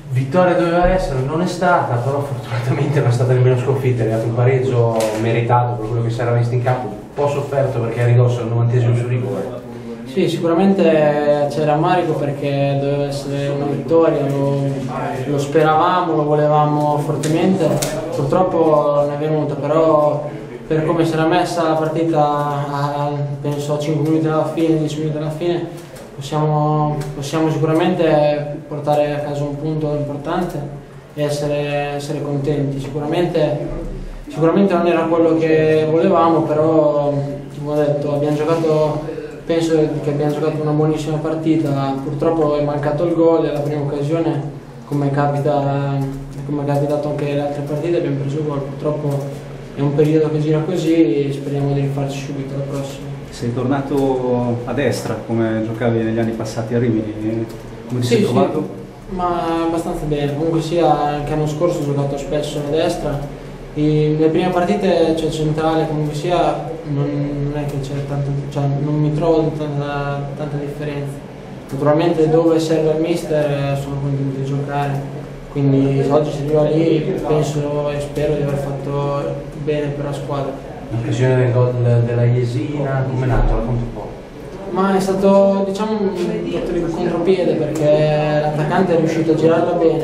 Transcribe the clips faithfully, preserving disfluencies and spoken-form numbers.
vittoria doveva essere, non è stata, però fortunatamente non è stata nemmeno sconfitta, è arrivato un pareggio meritato per quello che si era visto in campo, un po' sofferto perché è ridosso al novantesimo su rigore. Sì, sicuramente c'è rammarico perché doveva essere una vittoria, lo, lo speravamo, lo volevamo fortemente, purtroppo non è venuta, però per come si era messa la partita a, penso a cinque minuti alla fine, dieci minuti alla fine, possiamo, possiamo sicuramente portare a casa un punto importante e essere, essere contenti. Sicuramente, sicuramente non era quello che volevamo, però come ho detto abbiamo giocato. Penso che abbiamo giocato una buonissima partita, purtroppo è mancato il gol e alla prima occasione, come, capita, come è capitato anche le altre partite, abbiamo preso il gol. Purtroppo è un periodo che gira così e speriamo di rifarci subito la prossima. Sei tornato a destra come giocavi negli anni passati a Rimini, come ti sì, sei trovato? Sì, ma abbastanza bene, comunque sia anche l'anno scorso ho giocato spesso a destra. E nelle prime partite, cioè centrale comunque sia, non, non è che c'è tanto, cioè non mi trovo tanta, tanta differenza. Naturalmente dove serve il mister sono contento di giocare, quindi se oggi si arriva lì penso e spero di aver fatto bene per la squadra. L'occasione del gol della Jesina, come è nato? Racconta un po'. Ma è stato, diciamo, un fatto di contropiede perché l'attaccante è riuscito a girarla bene,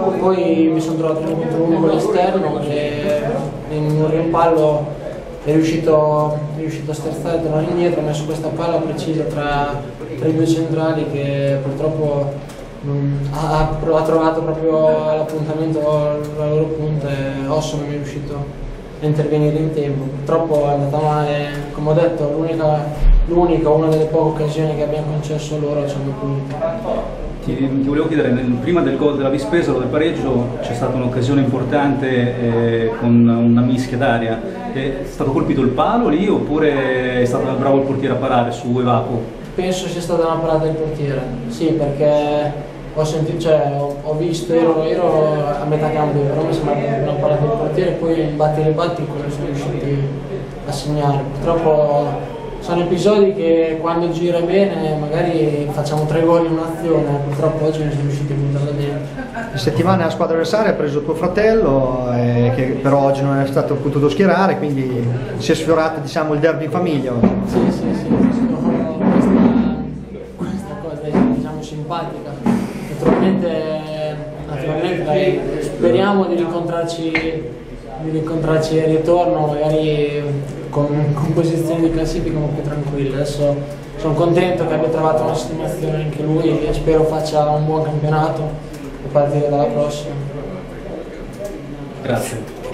poi mi sono trovato uno contro uno con l'esterno e in un rimpallo è riuscito, è riuscito a sterzare, a tornare indietro, ha messo questa palla precisa tra, tra i due centrali che purtroppo non, ha, ha trovato proprio all'appuntamento la loro punta e Osso non è riuscito a intervenire in tempo. Purtroppo è andata male, come ho detto, l'unica l'unica, una delle poche occasioni che abbiamo concesso loro ci hanno punito. Ti, ti volevo chiedere, nel, prima del gol della Vispesaro, del pareggio, c'è stata un'occasione importante eh, con una mischia d'aria. È stato colpito il palo lì oppure è stato bravo il portiere a parare su Evapo? Penso sia stata una parata del portiere, sì, perché ho sentito, cioè ho, ho visto, ero, ero a metà campo, però mi sembra una parata del portiere, poi in batti e batti quello sono riusciti a segnare. Purtroppo sono episodi che quando gira bene magari facciamo tre gol in un'azione, purtroppo oggi non siamo riusciti a buttarla dentro. In settimana la squadra avversaria ha preso tuo fratello, eh, che però oggi non è stato potuto schierare, quindi si è sfiorato, diciamo, il derby in famiglia. Sì, sì, sì, questa, questa cosa è, diciamo, simpatica. Naturalmente, naturalmente dai, speriamo di incontrarci, di incontrarci al ritorno, magari con, con posizioni di classifica un po' più tranquille. Adesso sono contento che abbia trovato una sistemazione anche lui e spero faccia un buon campionato a partire dalla prossima. Grazie.